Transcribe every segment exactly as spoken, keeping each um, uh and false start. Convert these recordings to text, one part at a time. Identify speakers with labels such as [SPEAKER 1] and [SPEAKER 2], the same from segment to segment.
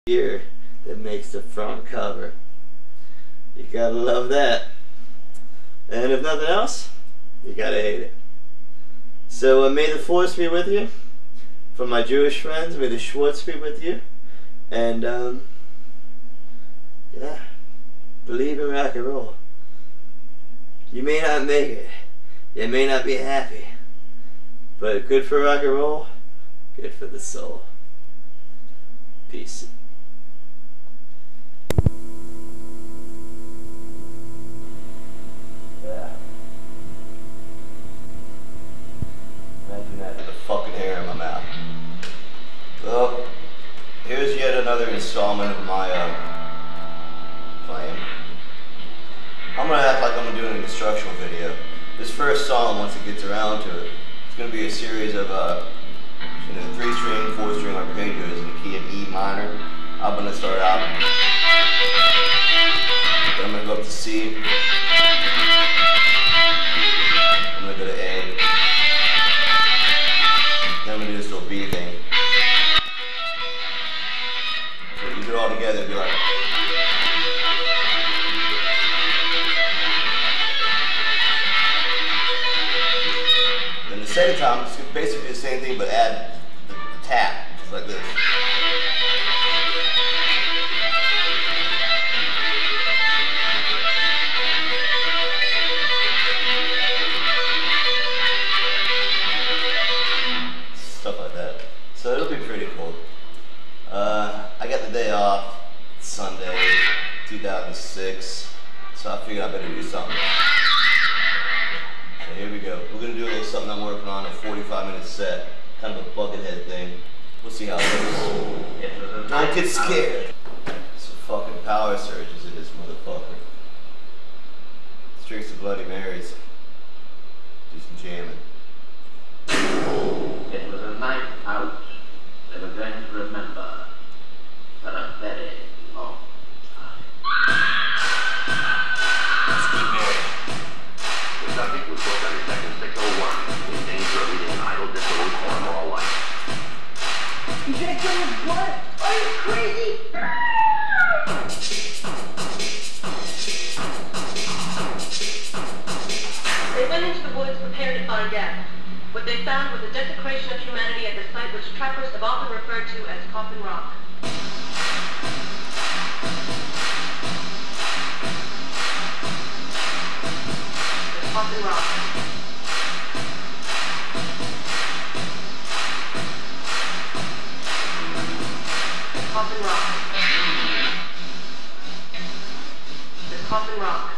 [SPEAKER 1] Gear that makes the front cover. You gotta love that. And if nothing else, you gotta hate it. So uh, may the force be with you. For my Jewish friends, may the Schwartz be with you. And um, yeah, believe in rock and roll. You may not make it. You may not be happy. But good for rock and roll, good for the soul. Peace. Yeah. Imagine that with a fucking hair in my mouth. Well, here's yet another installment of my uh, playing. I'm gonna act like I'm doing an instructional video. This first song, once it gets around to it, it's gonna be a series of uh, you know, three string, four string arpeggios in the key of E minor. I'm gonna start out. Then I'm gonna go up to C. I'm gonna go to A. Then I'm gonna do this little B thing. So you do it all together, it'd be like. Then the second time, it's basically the same thing, but add the, the tap, just like this. Stuff like that. So it'll be pretty cool. Uh, I got the day off. It's Sunday, two thousand six. So I figured I better do something. So here we go. We're gonna do a little something I'm working on, a forty-five minute set, kind of a buckethead thing. We'll see how it goes. Don't get scared. Some fucking power surges in this motherfucker. Let's drink some Bloody Marys. Do some jamming.
[SPEAKER 2] It was a night out. They were going to remember for a very long time.
[SPEAKER 3] That's good, Mary. The subject was booked under section six oh one, in danger of leading an idle, dissolute form all life.
[SPEAKER 4] You drank so much blood? Are you crazy?
[SPEAKER 5] They went into the woods prepared to find death. What they found was a desecration of humanity at the site which trappers have often referred to as Coffin Rock. The Coffin Rock. The Coffin Rock. The Coffin Rock.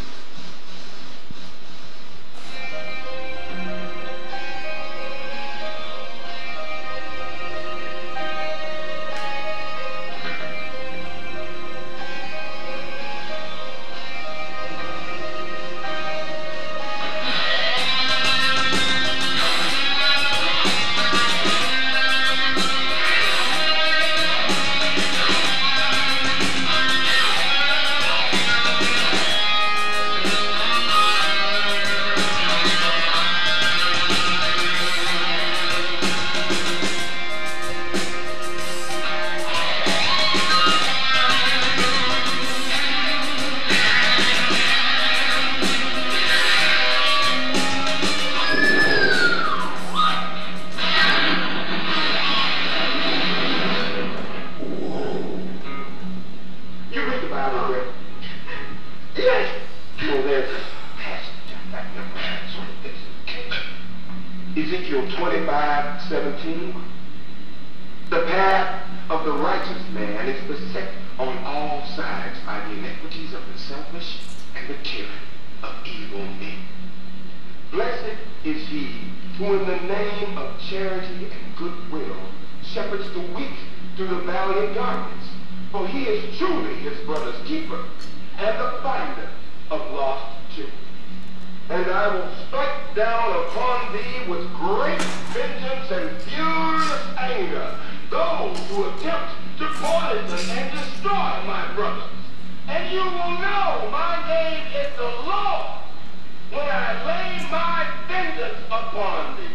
[SPEAKER 3] Ezekiel twenty-five seventeen. The path of the righteous man is beset on all sides by the iniquities of the selfish and the tyranny of evil men. Blessed is he who in the name of charity and goodwill shepherds the weak through the valley of darkness, for he is truly his brother's keeper and the finder of lost children. And I will strike down upon thee with great vengeance and furious anger those who attempt to poison and destroy my brothers. And you will know my name is the Lord when I lay my vengeance upon thee.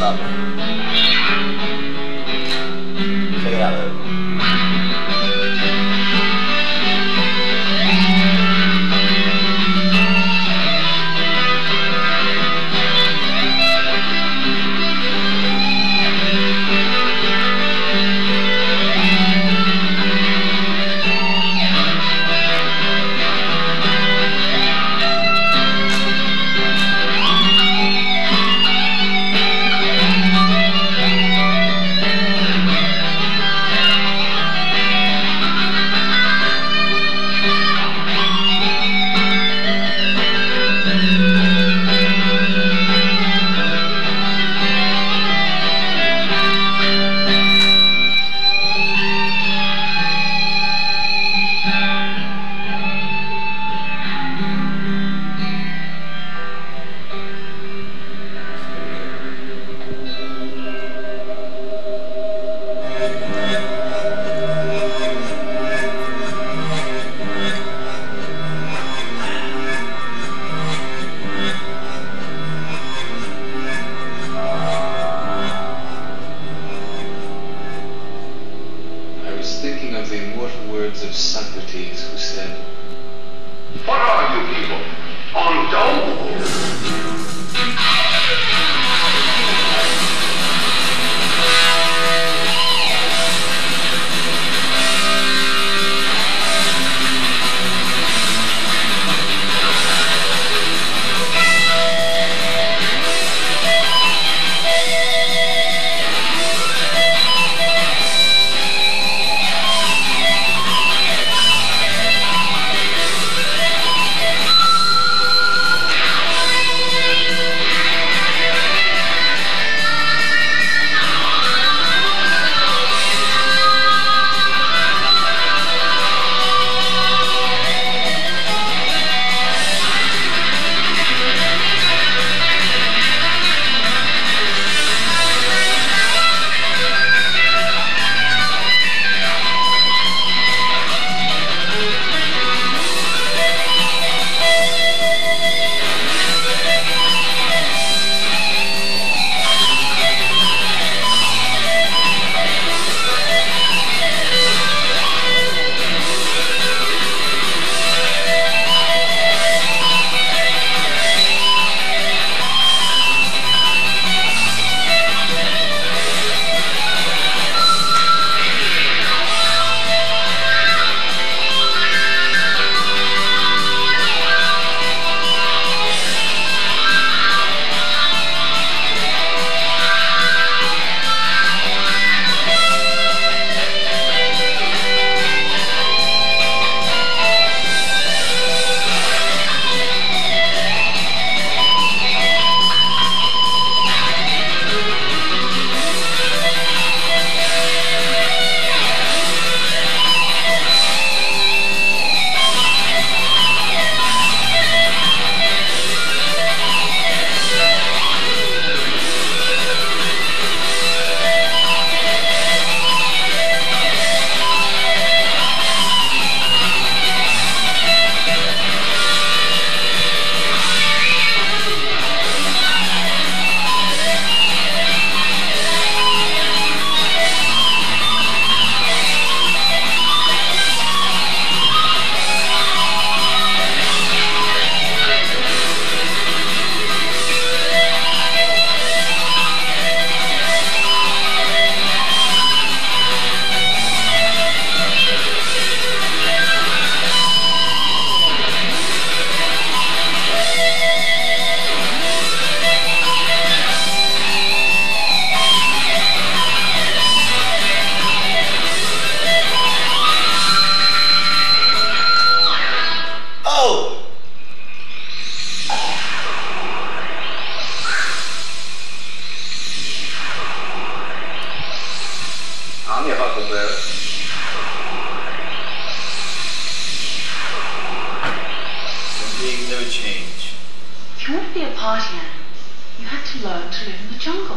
[SPEAKER 1] level. Check it out, though.
[SPEAKER 6] Socrates, who said,
[SPEAKER 3] What are you people? On dope?
[SPEAKER 7] If you want to be a party animal, you have to learn to live in the jungle.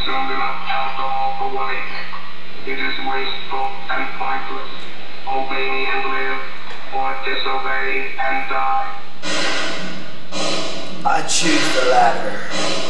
[SPEAKER 6] consumed enough alcohol for one evening. It is wasteful and pointless. Obey me and live, or disobey and die.
[SPEAKER 1] I choose the latter.